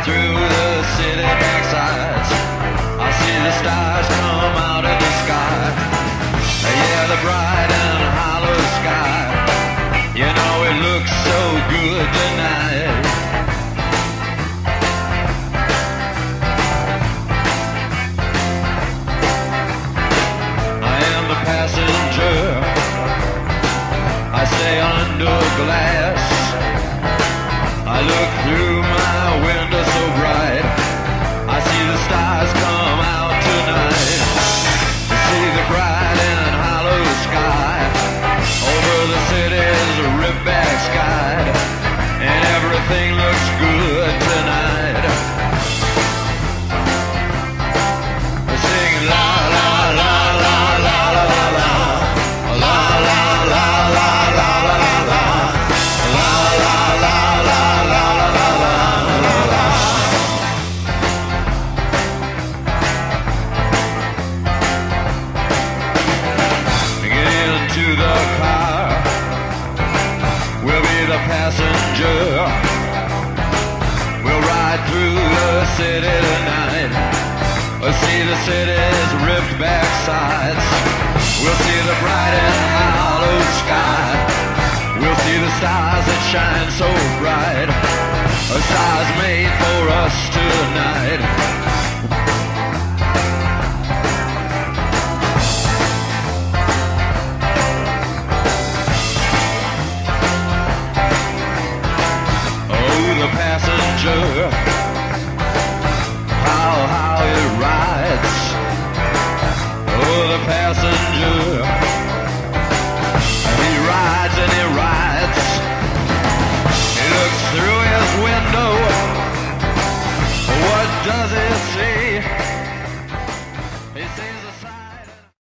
through the city backsides. I see the stars come out of the sky. Yeah, the bright and hollow sky. You know it looks so good tonight. I am the passenger. I stay under glass. I look through my window so bright. I see the stars come out tonight. I see the bright and hollow sky. Over the city's ripped back sky. And everything looks good tonight. I sing la la la la la la la la. La la la la la la la la. La la la la la la la la la. Get into the car. We'll be the passenger. We'll ride through the city tonight. We'll see the city's ripped back sides. We'll see the bright and hollow sky. We'll see the stars that shine so bright. A stars made for us tonight. Oh, the passenger, how it rides. Oh, the passenger, he rides and he rides. He looks through his window. What does he see? He sees